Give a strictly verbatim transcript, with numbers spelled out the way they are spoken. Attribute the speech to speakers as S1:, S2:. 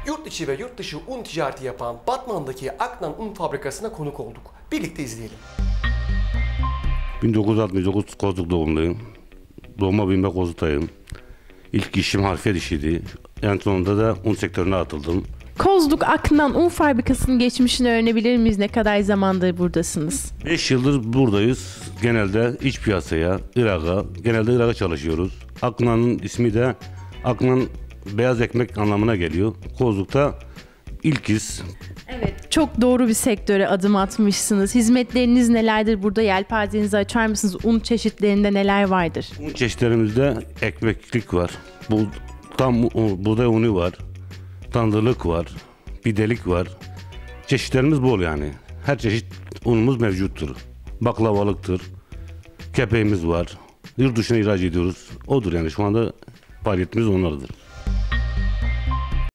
S1: Yurt içi ve yurt dışı un ticareti yapan Batman'daki Aknan Un Fabrikası'na konuk olduk. Birlikte izleyelim.
S2: bin dokuz yüz altmış dokuz Kozluk doğumluyum. Doğma büyüme Kozluk'tayım. İlk işim harfiyat işiydi. En sonunda da un sektörüne atıldım.
S3: Kozluk Aknan Un Fabrikası'nın geçmişini öğrenebilir miyiz? Ne kadar zamandır buradasınız?
S2: beş yıldır buradayız. Genelde iç piyasaya, Irak'a, genelde Irak'a çalışıyoruz. Aknan'ın ismi de Aknan beyaz ekmek anlamına geliyor. Kozluk'ta ilkiz.
S3: Evet, çok doğru bir sektöre adım atmışsınız. Hizmetleriniz nelerdir? Burada yelpazenizi açar mısınız? Un çeşitlerinde neler vardır?
S2: Un çeşitlerimizde ekmeklik var. Bu tam buğday unu var. Tandırlık var. Pidelik var. Çeşitlerimiz bol yani. Her çeşit unumuz mevcuttur. Baklavalıktır. Kepeğimiz var. Yurt dışına ihraç ediyoruz. Odur yani şu anda faaliyetimiz onlardır.